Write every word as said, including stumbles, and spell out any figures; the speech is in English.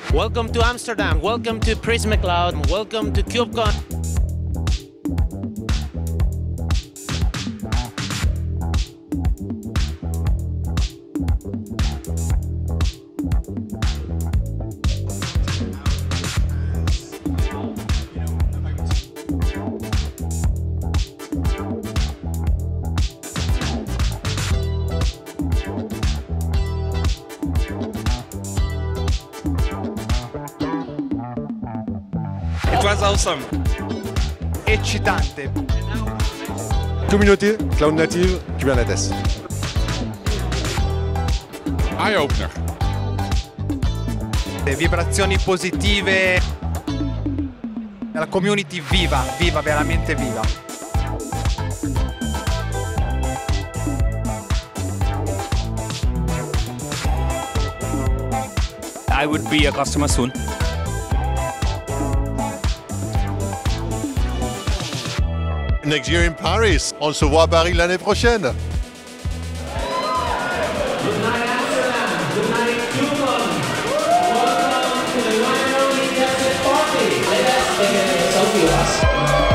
Welcome to Amsterdam, welcome to Prisma Cloud, welcome to KubeCon. It was awesome. Eccitante. Community, Cloud Native, Kubernetes. Eye-opener. Le vibrazioni positive. La community viva, viva, veramente viva. I would be a customer soon. Next year in Paris. On se voit à Paris l'année prochaine. Good night Amsterdam, good night KubeCon. Welcome to the one and only DevSec party. Let us take a selfie of us.